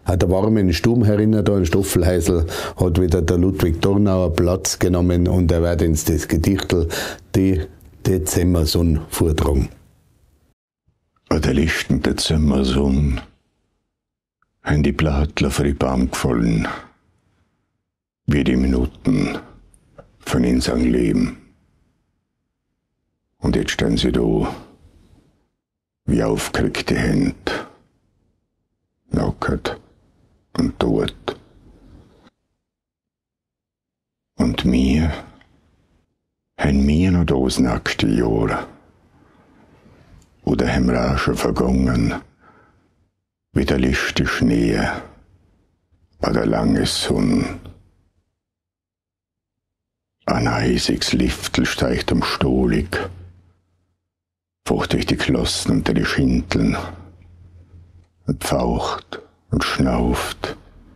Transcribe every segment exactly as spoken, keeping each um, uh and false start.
hat eine warme Stuben herinnen, da in Stoffelhäusl, hat wieder der Ludwig Dornauer Platz genommen und er wird uns das Gedichtel die Dezemberson vortragen. An der lichten Dezemberson haben die Blattler vor die Baum gefallen, wie die Minuten von unserem Leben. Und jetzt stehen sie da, wie aufgeregte Hände, nackert und tot. Und wir haben wir noch das nächste Jahr, oder haben wir auch schon vergangen, wie der lichte Schnee an der langen Sonne. Ein eisiges Liftel steigt am Stohlig, fährt durch die Klassen unter die Schinteln und pfaucht und schnauft,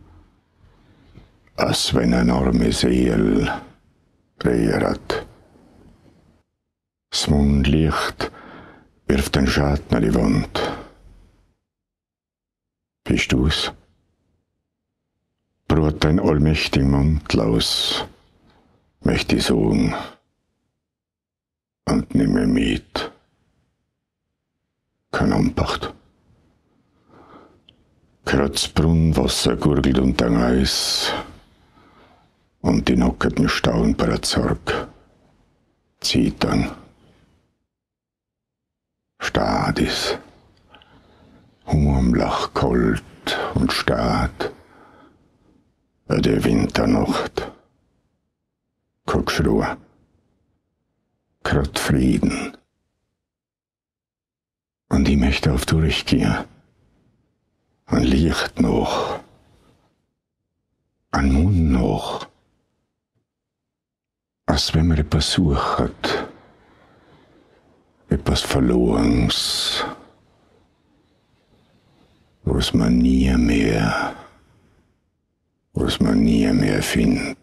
als wenn eine arme Seele regiert. Das Mondlicht wirft den Schatten an die Wand. Bist du's? Brot dein allmächtigen Mantel aus, möchte ich sagen, und nimm mir mit. Kein Anpacht. Kratz Brunnenwasser gurgelt unterm Eis und die nackerten Stauen bei der Zarg zieht dann. Stadis, Humormlach kalt und stad, bei der Winternacht, kein Geschrei, grad Frieden. Und ich möchte auf durchgehen, ein Licht noch, ein Mund noch, als wenn man etwas sucht, etwas Verlorenes, was man nie mehr, was man nie mehr findet.